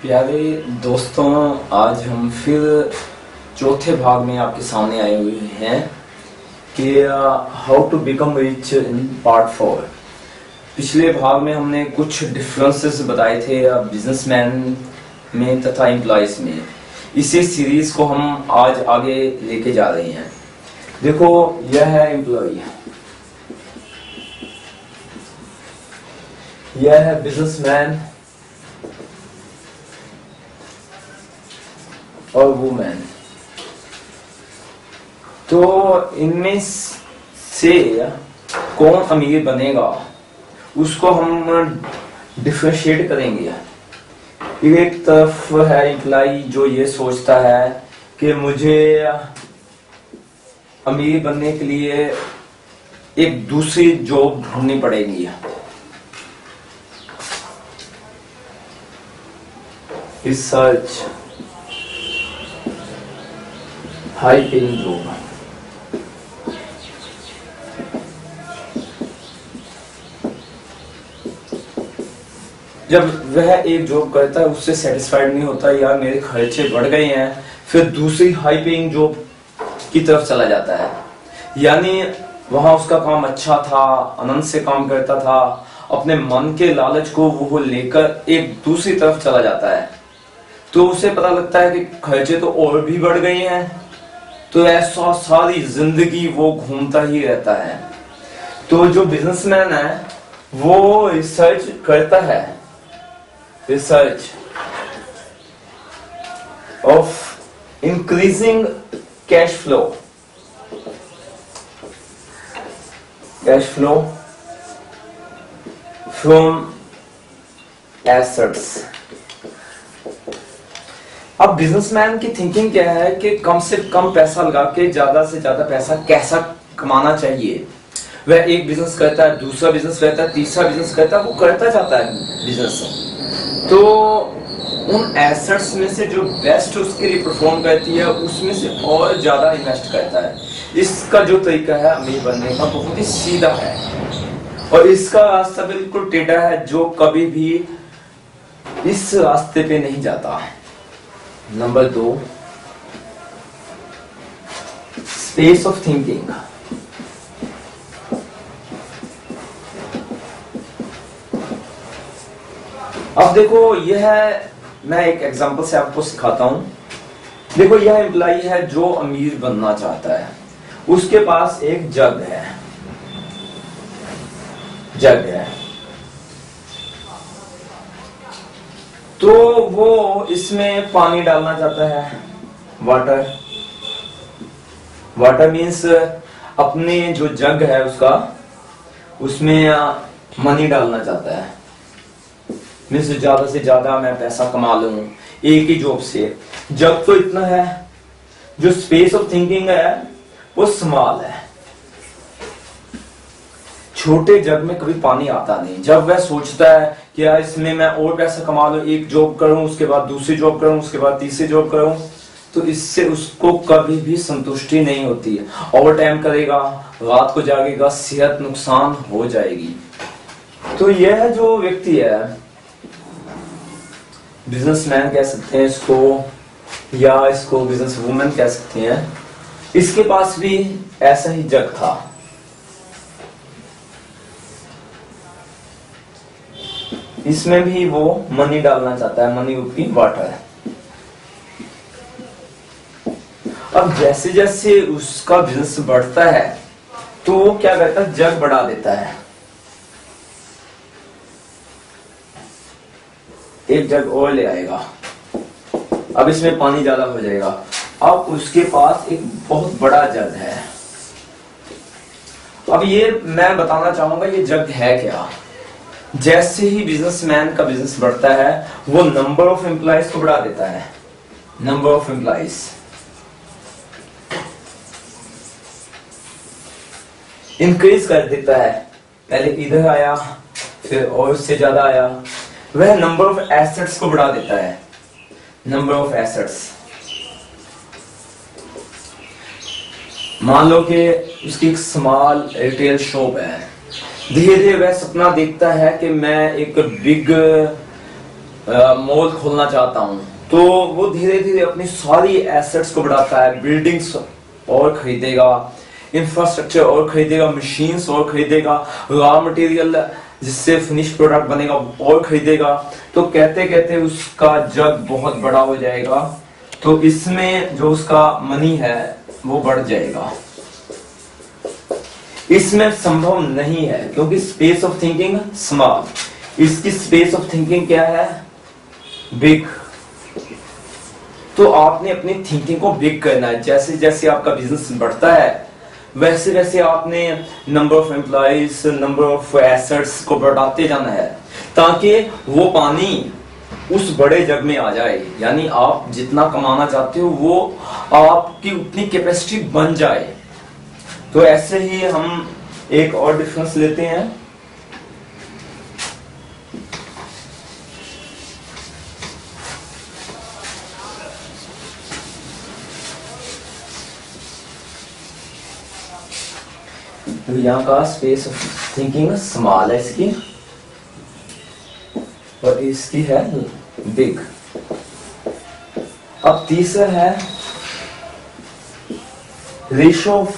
प्यारे दोस्तों, आज हम फिर चौथे भाग में आपके सामने आए हुए हैं कि how to become rich in part 4। पिछले भाग में हमने कुछ डिफरेंसेस बताए थे बिजनेसमैन में तथा एम्प्लॉयज में। इसी सीरीज को हम आज आगे लेके जा रहे हैं। देखो, यह है एम्प्लॉय, यह है बिजनेसमैन और वुमेन। तो इनमें से कौन अमीर बनेगा उसको हम डिफरेंशिएट करेंगे। एक तरफ है एम्प्लॉय जो ये सोचता है कि मुझे अमीर बनने के लिए एक दूसरी जॉब ढूंढनी पड़ेगी। Research high paying job. जब वह एक जॉब करता है उससे सेटिस्फाइड नहीं होता, यार मेरे खर्चे बढ़ गए हैं, फिर दूसरी हाई पेइंग जॉब की तरफ चला जाता है। यानी वहां उसका काम अच्छा था, आनंद से काम करता था, अपने मन के लालच को वो लेकर एक दूसरी तरफ चला जाता है। तो उसे पता लगता है कि खर्चे तो और भी बढ़ गए हैं, तो ऐसा सारी जिंदगी वो घूमता ही रहता है। तो जो बिजनेसमैन है वो रिसर्च करता है, research of increasing cash flow, cash flow from assets. अब बिजनेसमैन की थिंकिंग क्या है कि कम से कम पैसा लगा के ज्यादा से ज्यादा पैसा कैसा कमाना चाहिए। वह एक बिजनेस करता है, दूसरा बिजनेस करता है, तीसरा बिजनेस करता है, वो करता जाता है बिजनेस। तो उन एसेट्स में से जो बेस्ट उसके लिए परफॉर्म करती है उसमें से और ज्यादा इन्वेस्ट करता है। इसका जो तरीका है अमीर बनने का बहुत ही सीधा है और इसका रास्ता बिल्कुल टेढ़ा है, जो कभी भी इस रास्ते पे नहीं जाता। Number 2, space of thinking. अब देखो, यह मैं एक एग्जांपल से आपको सिखाता हूं। देखो, यह एम्प्लॉय है जो अमीर बनना चाहता है, उसके पास एक जग है, जग है। तो वो इसमें पानी डालना चाहता है, वाटर। वाटर मीन्स अपने जो जग है उसका, उसमें मनी डालना चाहता है। मीन्स ज्यादा से ज्यादा मैं पैसा कमा लूं एक ही जॉब से। जग तो इतना है, जो स्पेस ऑफ थिंकिंग है वो स्मॉल है। छोटे जग में कभी पानी आता नहीं। जब वह सोचता है कि यार इसमें मैं और पैसा कमा लूं, एक जॉब करूं, उसके बाद दूसरी जॉब करूं, उसके बाद तीसरी जॉब करूं, तो इससे उसको कभी भी संतुष्टि नहीं होती है। ओवर टाइम करेगा, रात को जागेगा, सेहत नुकसान हो जाएगी। तो यह जो व्यक्ति है, बिजनेसमैन कह सकते हैं इसको, या इसको बिजनेस वुमेन कह सकते हैं, इसके पास भी ऐसा ही जग था। इसमें भी वो मनी डालना चाहता है, मनी रूपी वाटर। अब जैसे जैसे उसका बिजनेस बढ़ता है तो वो क्या करता है, जग बढ़ा देता है। एक जग और ले आएगा, अब इसमें पानी ज्यादा हो जाएगा। अब उसके पास एक बहुत बड़ा जग है। अब ये मैं बताना चाहूंगा ये जग है क्या। जैसे ही बिजनेसमैन का बिजनेस बढ़ता है वो नंबर ऑफ एम्प्लॉयज को बढ़ा देता है, नंबर ऑफ एम्प्लॉयज। इंक्रीज कर देता है। पहले इधर आया, फिर और उससे ज्यादा आया। वह नंबर ऑफ एसेट्स को बढ़ा देता है, नंबर ऑफ एसेट्स। मान लो कि उसकी एक स्मॉल रिटेल शॉप है, धीरे धीरे वह सपना देखता है कि मैं एक बिग मॉल खोलना चाहता हूँ, तो वो धीरे धीरे अपनी सारी एसेट्स को बढ़ाता है, बिल्डिंग्स और खरीदेगा, इंफ्रास्ट्रक्चर और खरीदेगा, मशीन्स और खरीदेगा, रॉ मटेरियल जिससे फिनिश प्रोडक्ट बनेगा और खरीदेगा। तो कहते कहते उसका जग बहुत बड़ा हो जाएगा, तो इसमें जो उसका मनी है वो बढ़ जाएगा। इसमें संभव नहीं है क्योंकि स्पेस ऑफ थिंकिंग स्मॉल, इसकी स्पेस ऑफ थिंकिंग क्या है, बिग। तो आपने अपनी थिंकिंग को बिग करना है। जैसे जैसे आपका बिजनेस बढ़ता है वैसे वैसे आपने number of employees, number of assets को बढ़ाते जाना है, ताकि वो पानी उस बड़े जग में आ जाए। यानी आप जितना कमाना चाहते हो वो आपकी उतनी कैपेसिटी बन जाए। तो ऐसे ही हम एक और डिफरेंस लेते हैं। तो यहाँ का स्पेस ऑफ थिंकिंग स्मॉल है इसकी, और इसकी है बिग। अब तीसरा है रेशो ऑफ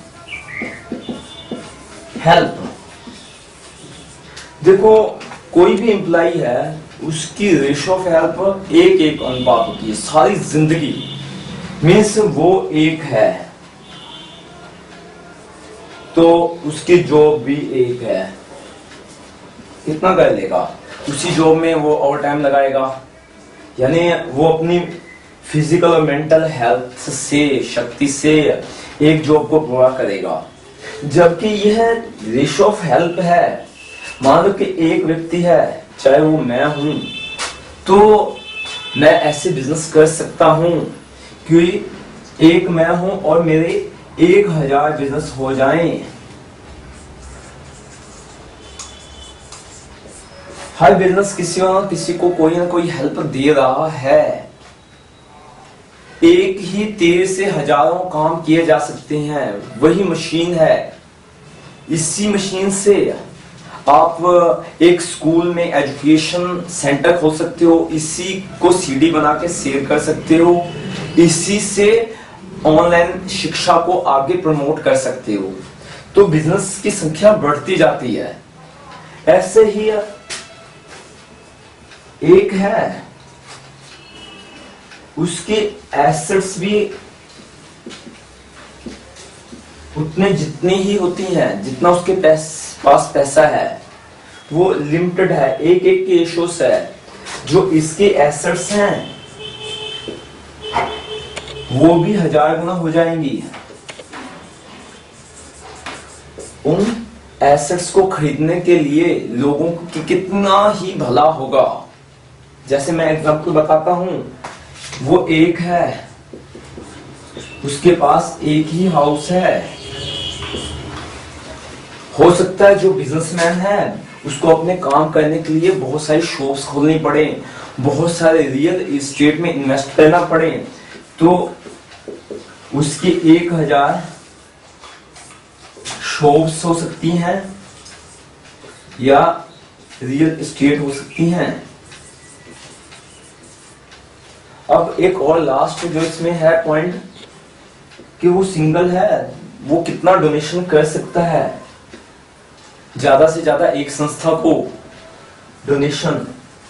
हेल्प। देखो कोई भी एम्प्लॉय है उसकी रेशो ऑफ हेल्प एक अनुपात होती है सारी जिंदगी, मीन्स वो एक है तो उसकी जॉब भी एक है। कितना कर लेगा, उसी जॉब में वो ओवर टाइम लगाएगा, यानी वो अपनी फिजिकल और मेंटल हेल्थ से, शक्ति से एक जॉब को पूरा करेगा। जबकि यह रेशो ऑफ हेल्प है, मान लो कि एक व्यक्ति है, चाहे वो मैं हूं, तो मैं ऐसे बिजनेस कर सकता हूं कि एक मैं हूं और मेरे 1000 बिजनेस हो जाएं। हर बिजनेस किसी न किसी को कोई ना कोई हेल्प दे रहा है। एक ही तीर से हजारों काम किए जा सकते हैं, वही मशीन है। इसी मशीन से आप एक स्कूल में एजुकेशन सेंटर खोल सकते हो, इसी को सीडी बना के सेल कर सकते हो, इसी से ऑनलाइन शिक्षा को आगे प्रमोट कर सकते हो। तो बिजनेस की संख्या बढ़ती जाती है। ऐसे ही एक है, उसके एसेट्स भी उतने जितनी ही होती हैं जितना उसके पास पैसा है, वो लिमिटेड है, एक एक के रेशोस है। जो इसके एसेट्स हैं वो भी 1000 गुना हो जाएंगी। उन एसेट्स को खरीदने के लिए लोगों की कितना ही भला होगा। जैसे मैं एग्जांपल बताता हूं, वो एक है, उसके पास एक ही हाउस है। हो सकता है जो बिजनेसमैन है उसको अपने काम करने के लिए बहुत सारी शॉप्स खोलनी पड़े, बहुत सारे रियल एस्टेट में इन्वेस्ट करना पड़े, तो उसकी 1000 शॉप्स हो सकती हैं या रियल एस्टेट हो सकती हैं। अब एक और लास्ट जो इसमें है पॉइंट, कि वो सिंगल है, वो कितना डोनेशन कर सकता है, ज्यादा से ज्यादा एक संस्था को डोनेशन।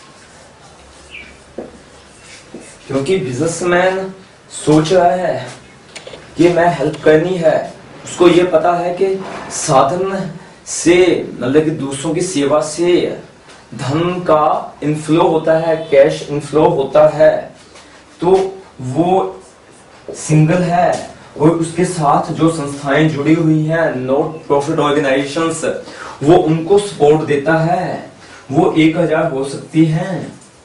क्योंकि बिजनेसमैन सोच रहा है कि मैं हेल्प करनी है, उसको ये पता है कि साधन से, मतलब कि दूसरों की सेवा से धन का इनफ्लो होता है, कैश इनफ्लो होता है। तो वो सिंगल है और उसके साथ जो संस्थाएं जुड़ी हुई हैं, नॉट प्रॉफिट ऑर्गेनाइजेशंस, वो उनको सपोर्ट देता है, वो 1000 हो सकती हैं।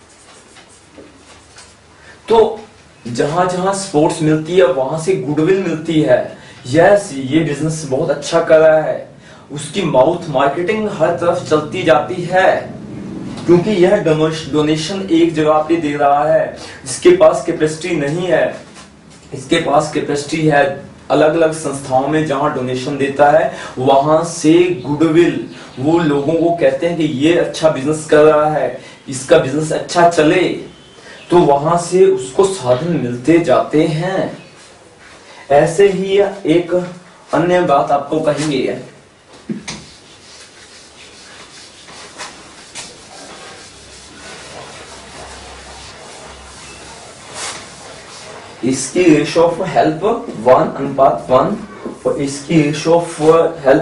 तो जहां जहां सपोर्ट्स मिलती है वहां से गुडविल मिलती है। यस, ये बिजनेस बहुत अच्छा कर रहा है, उसकी माउथ मार्केटिंग हर तरफ चलती जाती है, क्योंकि यह डोनेशन एक जगह पे दे रहा है। इसके पास कैपेसिटी नहीं है, इसके पास कैपेसिटी है अलग अलग संस्थाओं में जहां डोनेशन देता है, वहां से गुडविल, वो लोगों को कहते हैं कि ये अच्छा बिजनेस कर रहा है, इसका बिजनेस अच्छा चले तो वहां से उसको साधन मिलते जाते हैं। ऐसे ही एक अन्य बात आपको कहेंगे, इसकी रेशो ऑफ हेल्प 1:1 और इसकी रेशो ऑफ हेल्प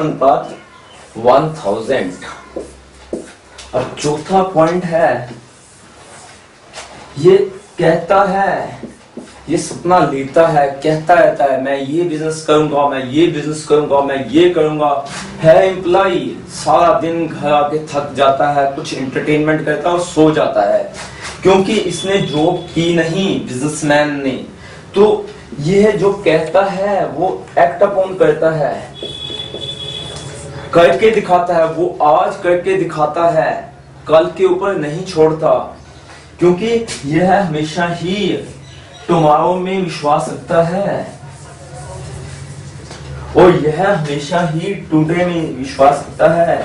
1:1000। और चौथा पॉइंट है, ये कहता है, ये सपना लेता है, कहता रहता है मैं ये बिजनेस करूंगा, मैं ये बिजनेस करूंगा, मैं ये करूंगा। है एम्प्लॉय, सारा दिन घर आके थक जाता है, कुछ एंटरटेनमेंट करता है और सो जाता है, क्योंकि इसने जॉब की नहीं बिजनेसमैन ने। तो यह जो कहता है वो एक्ट अपॉन करता है, करके दिखाता है। वो आज करके दिखाता है, कल के ऊपर नहीं छोड़ता, क्योंकि यह हमेशा ही टुमारो में विश्वास रखता है और यह हमेशा ही टुडे में विश्वास रखता है।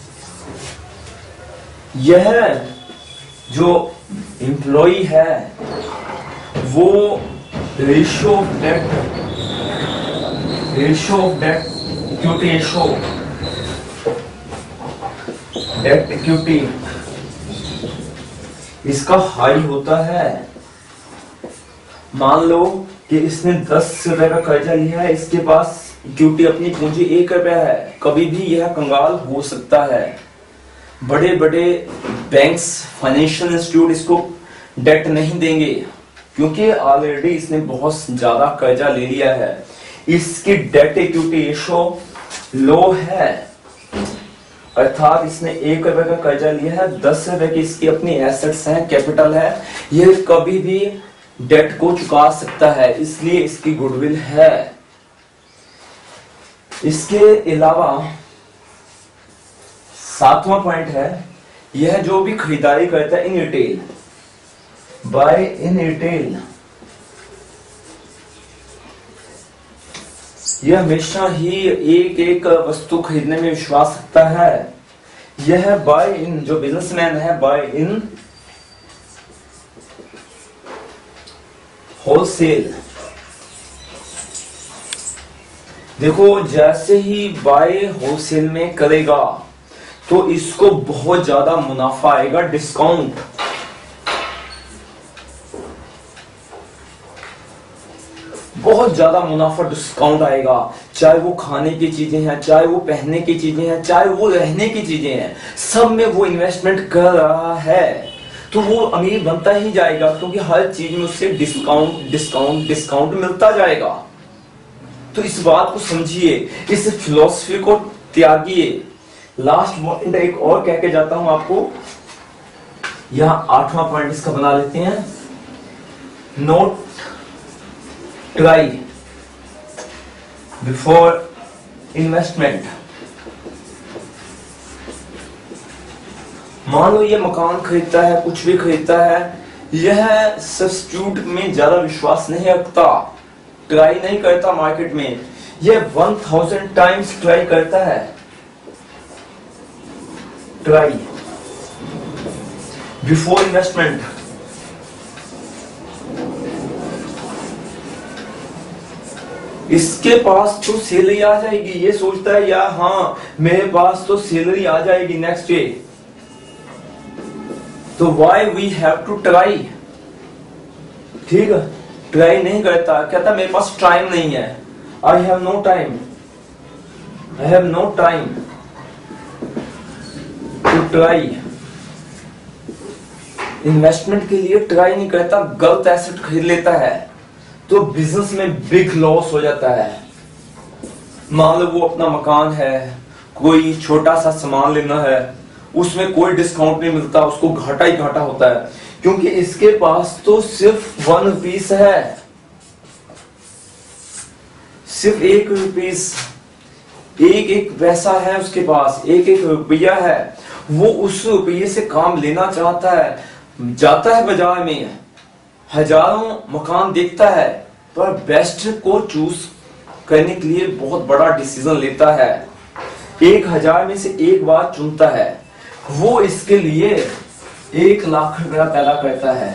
यह जो एम्प्लॉय है वो ratio of debt equity ratio, debt equity इसका हाई होता है। मान लो कि इसने 10 रुपए का कर्जा लिया है, इसके पास इक्विटी अपनी पूंजी 1 रुपया है, कभी भी यह कंगाल हो सकता है। बड़े बड़े बैंक्स, फाइनेंशियल इंस्टीट्यूट इसको डेट नहीं देंगे, क्योंकि ऑलरेडी इसने बहुत ज्यादा कर्जा ले लिया है। इसकी डेट इक्विटी रेशियो लो है, अर्थात इसने 1 रुपए का कर्जा लिया है, 10 रुपए की इसकी अपनी एसेट्स हैं, कैपिटल है, यह कभी भी डेट को चुका सकता है, इसलिए इसकी गुडविल है। इसके अलावा 7वां पॉइंट है, यह जो भी खरीदारी करता है in retail, buy in retail, यह हमेशा ही एक एक वस्तु खरीदने में विश्वास रखता है। यह बाय इन, जो बिजनेसमैन है, बाय इन होलसेल। देखो, जैसे ही बाय होलसेल में करेगा तो इसको बहुत ज्यादा मुनाफा आएगा, डिस्काउंट। बहुत ज्यादा मुनाफा डिस्काउंट आएगा, चाहे वो खाने की चीजें हैं, चाहे वो पहनने की चीजें हैं, चाहे वो रहने की चीजें हैं, सब में वो इन्वेस्टमेंट कर रहा है, तो वो अमीर बनता ही जाएगा, क्योंकि हर चीज में उससे डिस्काउंट डिस्काउंट डिस्काउंट मिलता जाएगा। तो इस बात को समझिए, इस फिलॉसफी को त्यागिए। लास्ट पॉइंट एक और कह के जाता हूं आपको, यहां 8वां पॉइंट इसका बना लेते हैं, नोट ट्राई बिफोर इन्वेस्टमेंट। मान लो ये मकान खरीदता है, कुछ भी खरीदता है, यह सब्स्टिट्यूट में ज्यादा विश्वास नहीं रखता, ट्राई नहीं करता मार्केट में, यह 1000 टाइम्स ट्राई करता है, ट्राई बिफोर इन्वेस्टमेंट। इसके पास तो सैलरी आ जाएगी, ये सोचता है यार हाँ मेरे पास तो सैलरी आ जाएगी नेक्स्ट डे, तो why we have to try. ठीक है, ट्राई नहीं करता, कहता मेरे पास टाइम नहीं है, I have no time, I have no time to try. Investment के लिए ट्राई नहीं करता, गलत एसेट खरीद लेता है, तो बिजनेस में बिग लॉस हो जाता है। मान लो वो अपना मकान है, कोई छोटा सा सामान लेना है, उसमें कोई डिस्काउंट नहीं मिलता, उसको घाटा ही घाटा होता है, क्योंकि इसके पास तो सिर्फ 1 रुपीस है, सिर्फ 1 रुपीस, एक पैसा है उसके पास, एक रुपया है। वो उस रुपये से काम लेना चाहता है, जाता है बाजार में, हजारों मकान देखता है, पर बेस्ट को चूज करने के लिए बहुत बड़ा डिसीजन लेता है, 1000 में से एक बार चुनता है। वो इसके लिए 1 लाख रुपया पैदा करता है।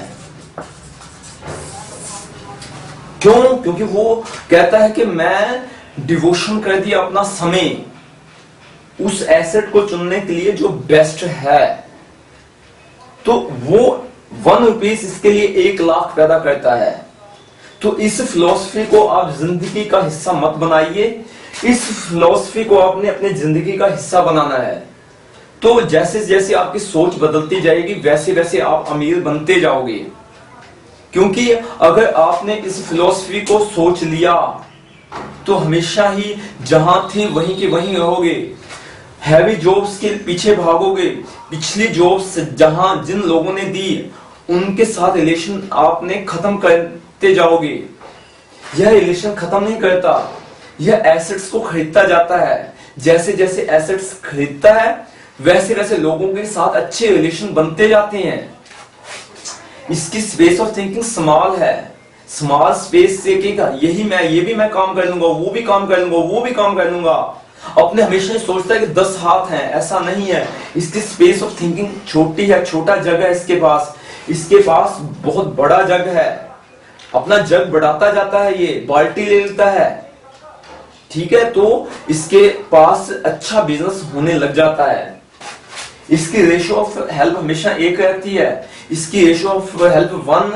क्यों? क्योंकि वो कहता है कि मैं डिवोशन कर दिया अपना समय उस एसेट को चुनने के लिए जो बेस्ट है, तो वो 1 रुपीस इसके लिए 1 लाख पैदा करता है। तो इस फिलॉसफी को आप जिंदगी का हिस्सा मत बनाइए, इस फिलॉसफी को आपने अपने जिंदगी का हिस्सा बनाना है। तो जैसे जैसे आपकी सोच बदलती जाएगी वैसे वैसे आप अमीर बनते जाओगे। क्योंकि अगर आपने इस फिलॉसफी को सोच लिया तो हमेशा ही जहां थे वहीं के वहीं रहोगे, हैवी जॉब्स के पीछे भागोगे, पिछली जॉब्स जहां जिन लोगों ने दी उनके साथ रिलेशन आपने खत्म करते जाओगे। यह रिलेशन खत्म नहीं करता, यह एसेट्स को खरीदता जाता है। जैसे जैसे एसेट्स खरीदता है वैसे वैसे लोगों के साथ अच्छे रिलेशन बनते जाते हैं। इसकी स्पेस ऑफ थिंकिंग स्मॉल है, स्मॉल स्पेस से क्या ये भी मैं काम कर लूंगा, वो भी काम कर लूंगा, वो भी काम कर लूंगा। अपने हमेशा सोचता है कि 10 हाथ हैं, ऐसा नहीं है। इसकी स्पेस ऑफ थिंकिंग छोटी है, छोटा जग है इसके पास बहुत बड़ा जग है। अपना जग बढ़ाता जाता है, ये बाल्टी ले लेता है, ठीक है, तो इसके पास अच्छा बिजनेस होने लग जाता है। इसकी रेशियो ऑफ हेल्प हमेशा 1 रहती है, इसकी रेशियो ऑफ हेल्प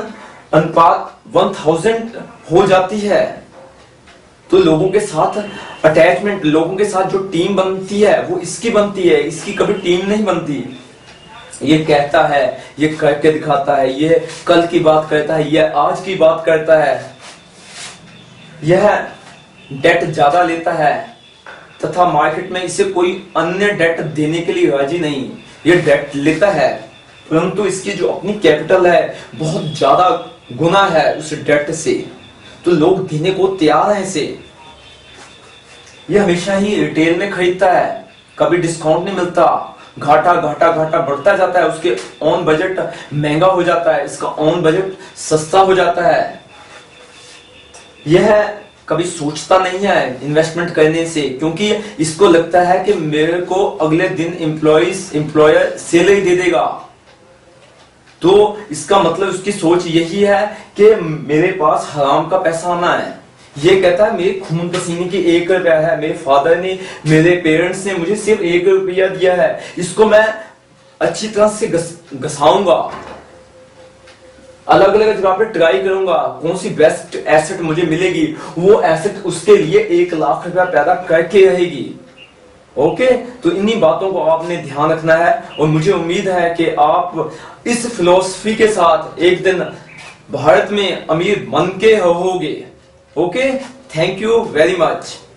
1:1000 हो जाती है। तो लोगों के साथ अटैचमेंट, लोगों के साथ जो टीम बनती है वो इसकी बनती है, इसकी कभी टीम नहीं बनती। ये कहता है, ये करके दिखाता है, ये कल की बात करता है, ये आज की बात करता है। यह डेट ज्यादा लेता है तथा मार्केट में इसे कोई अन्य डेट देने के लिए राजी नहीं। ये डेट लेता है परंतु इसकी जो अपनी कैपिटल है बहुत ज्यादा गुना है उस डेट से, तो लोग देने को तैयार हैं इसे। ये हमेशा ही रिटेल में खरीदता है, कभी डिस्काउंट नहीं मिलता, घाटा घाटा घाटा बढ़ता जाता है। उसके ऑन बजट महंगा हो जाता है, इसका ऑन बजट सस्ता हो जाता है। यह कभी सोचता नहीं है इन्वेस्टमेंट करने से, क्योंकि इसको लगता है कि मेरे को अगले दिन एम्प्लॉयर सैलरी दे देगा। तो इसका मतलब उसकी सोच यही है कि मेरे पास हराम का पैसा आना है। ये कहता है मेरे खून पसीने की 1 रुपया है, मेरे फादर ने, मेरे पेरेंट्स ने मुझे सिर्फ 1 रुपया दिया है, इसको मैं अच्छी तरह से घसाऊंगा, अलग अलग जगह पे ट्राई करूंगा, कौन सी बेस्ट एसेट मुझे मिलेगी, वो एसेट उसके लिए 1 लाख रुपया पैदा करके रहेगी। ओके, तो इन्हीं बातों को आपने ध्यान रखना है और मुझे उम्मीद है कि आप इस फिलॉसफी के साथ एक दिन भारत में अमीर बन के रहोगे। Okay, thank you very much.